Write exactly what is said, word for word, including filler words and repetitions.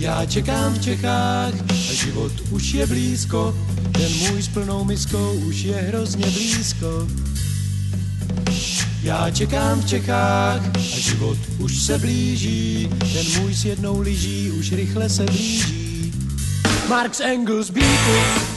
Já čekám v Čechách a život už je blízko, ten můj s plnou miskou už je hrozně blízko. Já čekám v Čechách a život už se blíží, ten můj s jednou lyží už rychle se blíží. Marx, Engels, Beatles,